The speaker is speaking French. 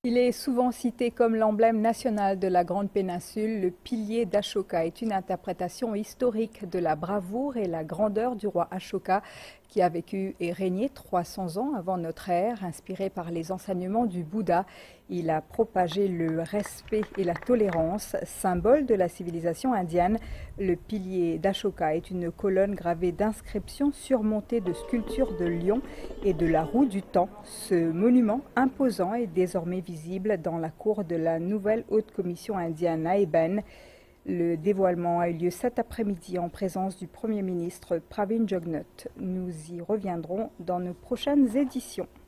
Il est souvent cité comme l'emblème national de la Grande Péninsule. Le pilier d'Ashoka est une interprétation historique de la bravoure et la grandeur du roi Ashoka qui a vécu et régné 300 ans avant notre ère. Inspiré par les enseignements du Bouddha, il a propagé le respect et la tolérance, symbole de la civilisation indienne. Le pilier d'Ashoka est une colonne gravée d'inscriptions surmontée de sculptures de lions et de la roue du temps. Ce monument imposant est désormais visible dans la cour de la nouvelle haute commission indienne à Eben. Le dévoilement a eu lieu cet après-midi en présence du Premier ministre Pravin Jugnauth. Nous y reviendrons dans nos prochaines éditions.